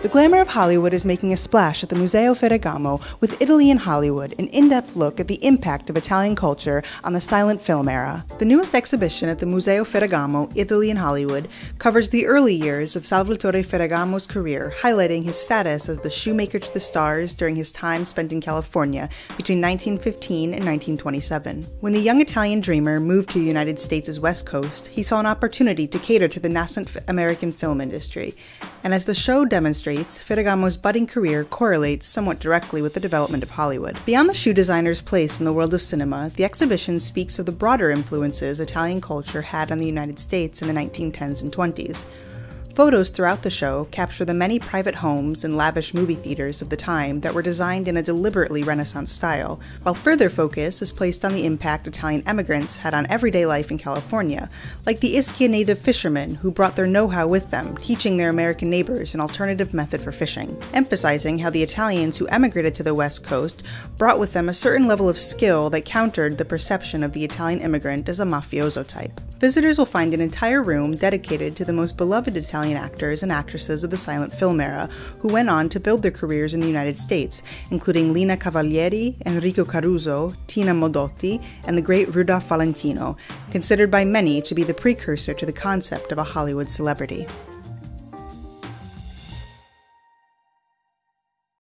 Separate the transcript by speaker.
Speaker 1: The glamour of Hollywood is making a splash at the Museo Ferragamo with Italy in Hollywood, an in-depth look at the impact of Italian culture on the silent film era. The newest exhibition at the Museo Ferragamo, Italy in Hollywood, covers the early years of Salvatore Ferragamo's career, highlighting his status as the shoemaker to the stars during his time spent in California between 1915 and 1927. When the young Italian dreamer moved to the United States' West Coast, he saw an opportunity to cater to the nascent American film industry, and as the show demonstrates, Ferragamo's budding career correlates somewhat directly with the development of Hollywood. Beyond the shoe designer's place in the world of cinema, the exhibition speaks of the broader influences Italian culture had on the United States in the 1910s and 20s. Photos throughout the show capture the many private homes and lavish movie theaters of the time that were designed in a deliberately Renaissance style, while further focus is placed on the impact Italian immigrants had on everyday life in California, like the Ischia native fishermen who brought their know-how with them, teaching their American neighbors an alternative method for fishing, emphasizing how the Italians who emigrated to the West Coast brought with them a certain level of skill that countered the perception of the Italian immigrant as a mafioso type. Visitors will find an entire room dedicated to the most beloved Italian actors and actresses of the silent film era, who went on to build their careers in the United States, including Lina Cavalieri, Enrico Caruso, Tina Modotti, and the great Rudolph Valentino, considered by many to be the precursor to the concept of a Hollywood celebrity.